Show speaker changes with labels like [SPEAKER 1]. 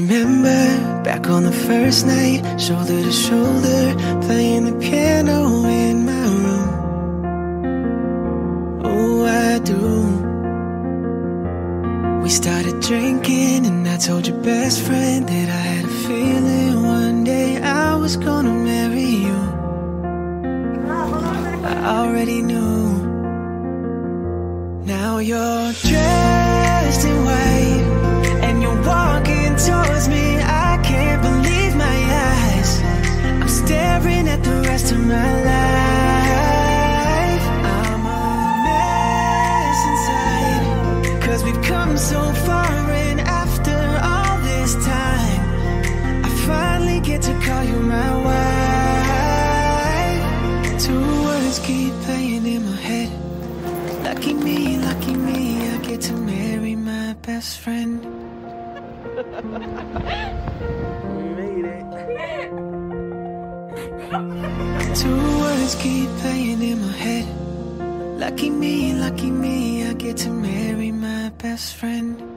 [SPEAKER 1] remember back on the first night, shoulder to shoulder, playing the piano in my room. Oh, I do. We started drinking and I told your best friend that I had a feeling one day I was gonna marry you. I already knew. Now you're dressed in white and you're walking towards me. I can't believe my eyes. I'm staring at the rest of my life. I'm a mess inside, 'cause we've come so far, and after all this time I finally get to call you my wife. Two words keep playing in my head. Lucky me, I get to marry my best friend. Made it. Two words keep playing in my head. Lucky me, I get to marry my best friend.